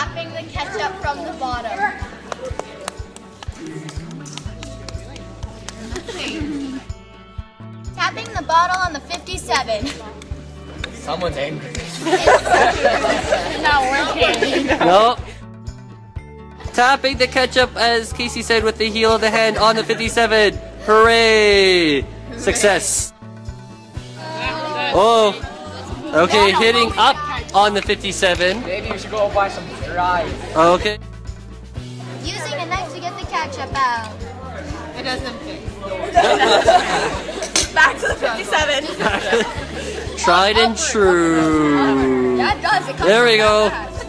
tapping the ketchup from the bottom. Tapping the bottle on the 57. Someone's angry. It's not working. No. Tapping the ketchup, as Casey said, with the heel of the hand on the 57. Hooray! Success. Oh. Okay, hitting up on the 57. Maybe you should go buy some fries. Okay. Using a knife to get the ketchup out. It doesn't fit. Back to the 57. Tried and true. Yeah, it does. It comes There we from go. that.